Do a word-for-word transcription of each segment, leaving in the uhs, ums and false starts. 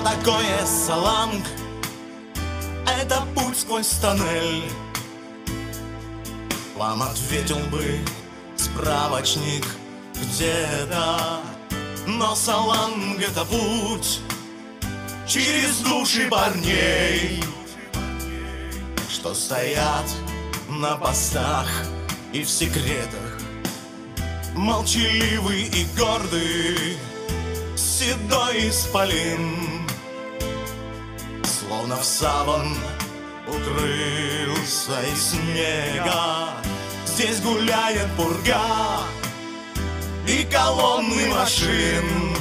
такое Саланг? Это путь сквозь тоннель. Вам ответил бы справочник где-то. Но Саланг — это путь через души парней, что стоят на постах и в секретах, молчаливый и гордый, седой исполин, словно в саван укрылся из снега. Здесь гуляет пурга и колонны машин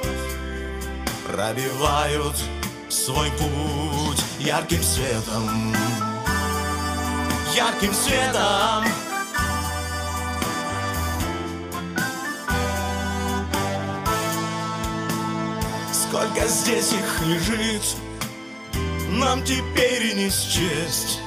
пробивают свой путь ярким светом, ярким светом. Сколько здесь их лежит, нам теперь и не счесть,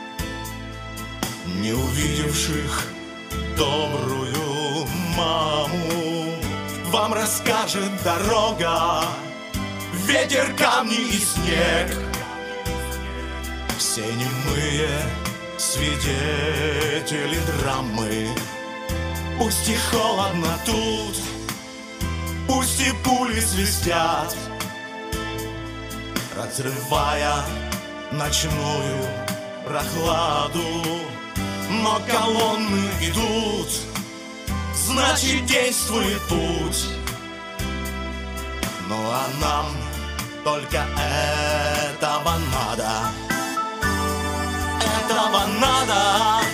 не увидевших добрую маму. Вам расскажет дорога, ветер, камни и снег. Все немые свидетели драмы. Пусть и холодно тут, пусть и пули свистят, разрывая ночную прохладу. Но колонны идут, значит действует путь. Ну а нам только этого надо, этого надо.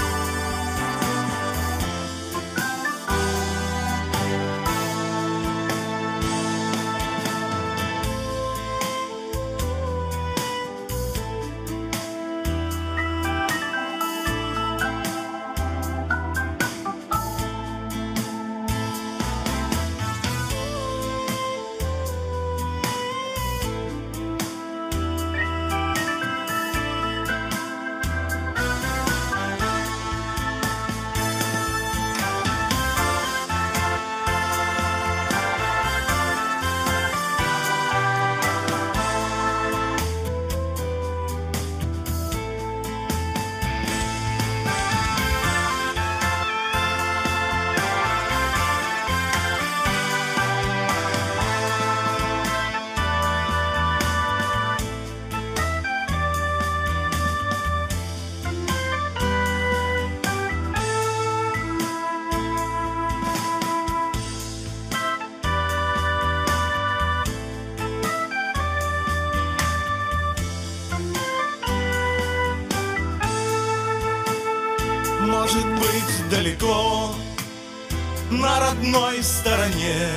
Может быть, далеко, на родной стороне,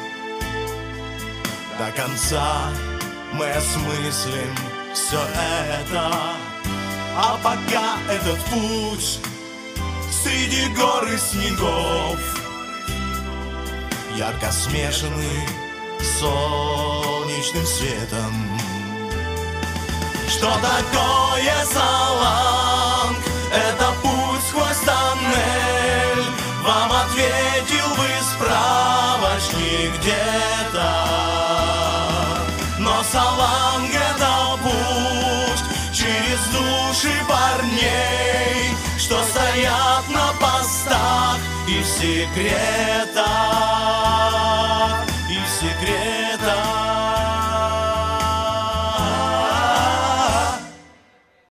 до конца мы осмыслим все это. А пока этот путь среди гор и снегов, ярко смешанный с солнечным светом. Что такое Саланг? Это путь сквозь тоннель. Вам ответил бы справочник где-то. Но Саланг — это путь через души парней, что стоят на постах и в секретах.